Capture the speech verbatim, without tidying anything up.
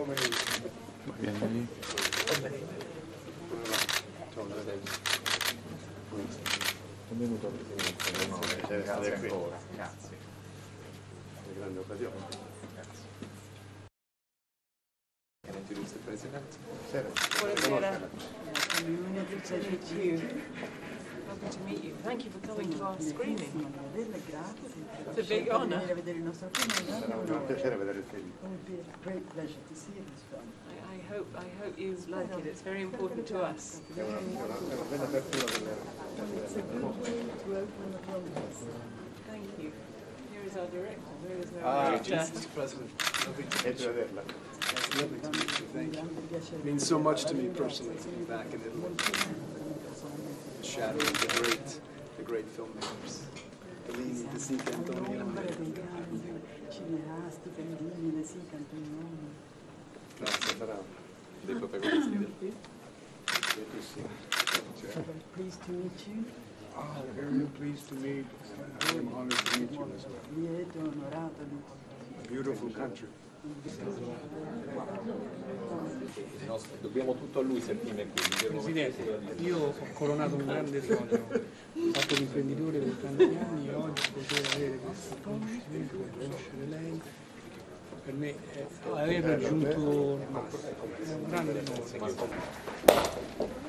Vieni lì. Benvenuto Presidente. No, grazie ancora. Grazie. Grande occasione. Grazie. Buonasera. Lovely to meet you. Thank you for coming to our screening. It's a big honour. Sarà un piacere vedere il film. I, I hope I hope you like it. It's very important to us. È una, una, una bella apertura delle... Thank you. Here is our director. Here is our Ah, director. Mister President, lovely to È meet you. vederla. It's lovely to meet you. Thank you. It means so much to me personally to be back in Italy, shadowing the great, the great filmmakers, Fellini, De Sica, Antonioni. Grazie, sarà Dei protagonisti del film. bellissimo. Pleased to meet you. Ah, very pleased to meet. I'm honored to meet you as well. Lieto, onorato di Beautiful country. Dobbiamo tutto a lui se il film è qui. Presidente, io ho coronato un grande sogno, ho fatto l'imprenditore per tanti anni e oggi poter avere questo riconoscimento, conoscere lei, per me è aver raggiunto il massimo, è un grande onore.